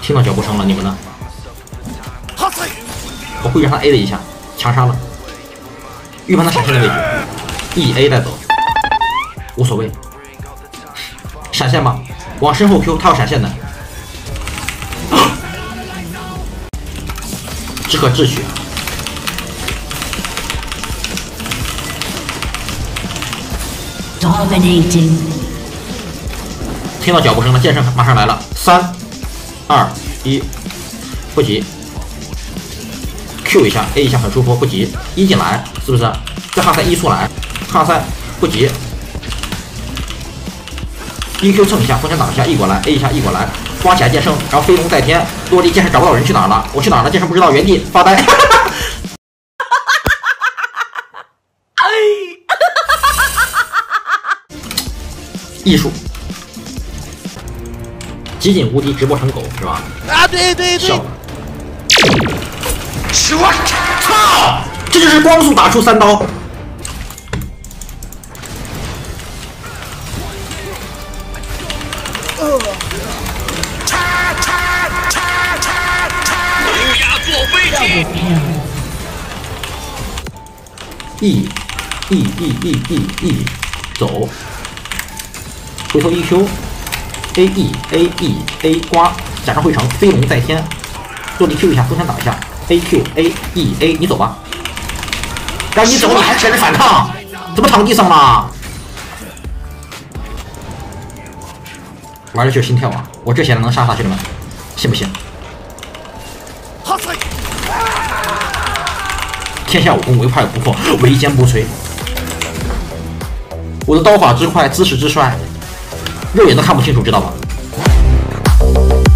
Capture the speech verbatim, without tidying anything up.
听到脚步声了，你们呢？我故意让他 A 了一下，强杀了，预判他闪现的位置 ，E A 带走，无所谓。闪现吧，往身后 Q， 他要闪现的，只可智取。 Dominating。 听到脚步声了，剑圣马上来了，三、二、一，不急。Q 一下 ，A 一下很舒服，不急。一进来是不是？再哈三一出来，哈三不急。一 Q 蹭一下，风墙挡一下，E 过来 ，A 一下 E 过来，刮起来剑圣，然后飞龙在天，落地剑圣找不到人去哪儿了，我去哪儿了？剑圣不知道，原地发呆。艺术，极尽无敌，直播成狗是吧？ 啊，对对对。 笑了。我操！这就是光速打出三刀。 呃。叉叉叉叉叉！乌鸦坐飞机。 E E E E E E 走，回头 E Q A E A E A 刮，假装回城，飞龙在天，落地 Q 一下，风墙挡一下。A Q A E A， 你走吧。让你走，你还跟着反抗，怎么躺地上了？玩的就是心跳啊！我这血能杀他，兄弟们，信不信？天下武功，唯快不破，唯坚不摧。我的刀法之快，姿势之帅，肉眼都看不清楚，知道吧？